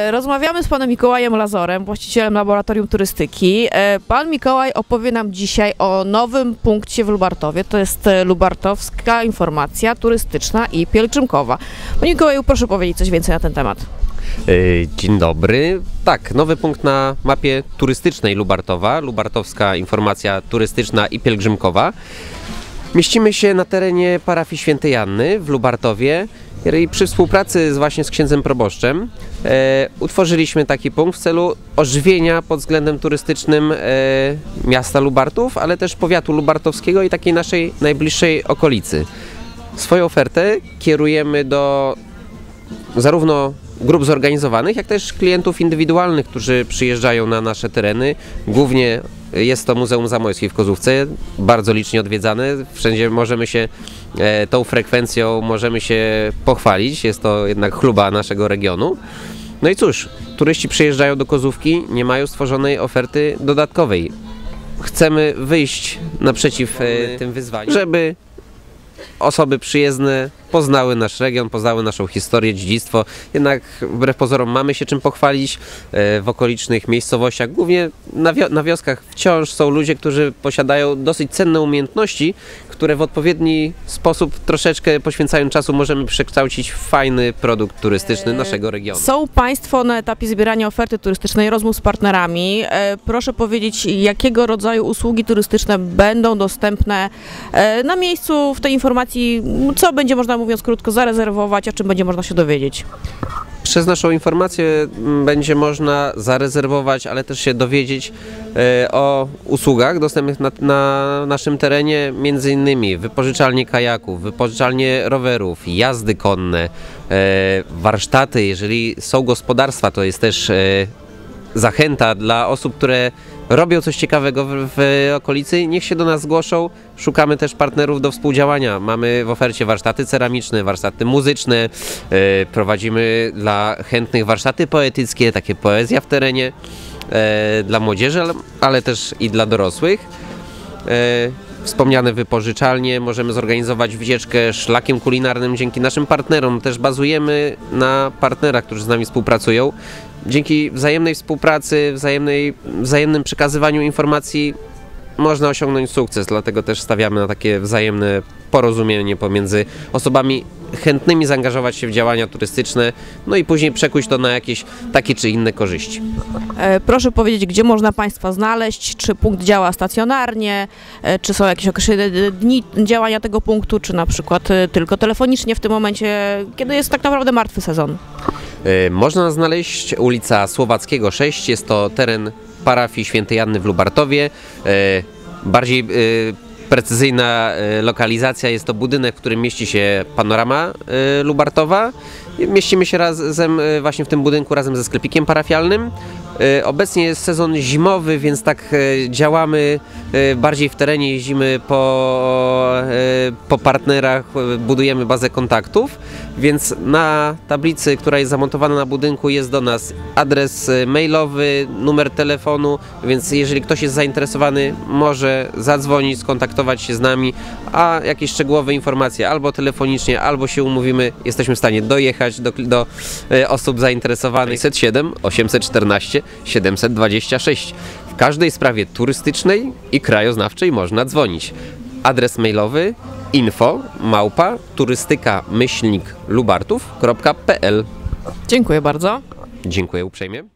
Rozmawiamy z panem Mikołajem Lazorem, właścicielem Laboratorium Turystyki. Pan Mikołaj opowie nam dzisiaj o nowym punkcie w Lubartowie. To jest Lubartowska Informacja Turystyczna i Pielgrzymkowa. Panie Mikołaju, proszę powiedzieć coś więcej na ten temat. Dzień dobry. Tak, nowy punkt na mapie turystycznej Lubartowa, Lubartowska Informacja Turystyczna i Pielgrzymkowa. Mieścimy się na terenie parafii Świętej Anny w Lubartowie i przy współpracy właśnie z księdzem proboszczem utworzyliśmy taki punkt w celu ożywienia pod względem turystycznym miasta Lubartów, ale też powiatu lubartowskiego i takiej naszej najbliższej okolicy. Swoją ofertę kierujemy do zarówno grup zorganizowanych, jak też klientów indywidualnych, którzy przyjeżdżają na nasze tereny. Głównie jest to Muzeum Zamojskie w Kozłówce, bardzo licznie odwiedzane. Wszędzie możemy się tą frekwencją możemy się pochwalić. Jest to jednak chluba naszego regionu. No i cóż, turyści przyjeżdżają do Kozłówki, nie mają stworzonej oferty dodatkowej. Chcemy wyjść naprzeciw tym wyzwaniom, żeby osoby przyjezdne poznały nasz region, poznały naszą historię, dziedzictwo. Jednak wbrew pozorom mamy się czym pochwalić w okolicznych miejscowościach. Głównie na wioskach wciąż są ludzie, którzy posiadają dosyć cenne umiejętności, które w odpowiedni sposób, troszeczkę poświęcając czasu, możemy przekształcić w fajny produkt turystyczny naszego regionu. Są Państwo na etapie zbierania oferty turystycznej, rozmów z partnerami. Proszę powiedzieć, jakiego rodzaju usługi turystyczne będą dostępne na miejscu w tej informacji, co będzie można, mówiąc krótko, zarezerwować, a czym będzie można się dowiedzieć? Przez naszą informację będzie można zarezerwować, ale też się dowiedzieć o usługach dostępnych na naszym terenie, między innymi wypożyczalnie kajaków, wypożyczalnie rowerów, jazdy konne, warsztaty. Jeżeli są gospodarstwa, to jest też zachęta dla osób, które robią coś ciekawego w okolicy, niech się do nas zgłoszą. Szukamy też partnerów do współdziałania. Mamy w ofercie warsztaty ceramiczne, warsztaty muzyczne, prowadzimy dla chętnych warsztaty poetyckie, takie poezja w terenie, dla młodzieży, ale też i dla dorosłych. Wspomniane wypożyczalnie, możemy zorganizować wycieczkę szlakiem kulinarnym dzięki naszym partnerom. Też bazujemy na partnerach, którzy z nami współpracują. Dzięki wzajemnej współpracy, wzajemnym przekazywaniu informacji można osiągnąć sukces, dlatego też stawiamy na takie wzajemne porozumienie pomiędzy osobami chętnymi zaangażować się w działania turystyczne, no i później przekuć to na jakieś takie czy inne korzyści. Proszę powiedzieć, gdzie można Państwa znaleźć, czy punkt działa stacjonarnie, czy są jakieś określone dni działania tego punktu, czy na przykład tylko telefonicznie w tym momencie, kiedy jest tak naprawdę martwy sezon? Można nas znaleźć ulica Słowackiego 6, jest to teren parafii Świętej Anny w Lubartowie. Bardziej precyzyjna lokalizacja jest to budynek, w którym mieści się panorama Lubartowa. Mieścimy się razem właśnie w tym budynku razem ze sklepikiem parafialnym. Obecnie jest sezon zimowy, więc tak działamy bardziej w terenie, jeździmy po partnerach, budujemy bazę kontaktów, więc na tablicy, która jest zamontowana na budynku, jest do nas adres mailowy, numer telefonu, więc jeżeli ktoś jest zainteresowany, może zadzwonić, skontaktować się z nami, a jakieś szczegółowe informacje albo telefonicznie, albo się umówimy, jesteśmy w stanie dojechać do osób zainteresowanych. 607 814 726. W każdej sprawie turystycznej i krajoznawczej można dzwonić. Adres mailowy info@turystyka-lubartów.pl. Dziękuję bardzo. Dziękuję uprzejmie.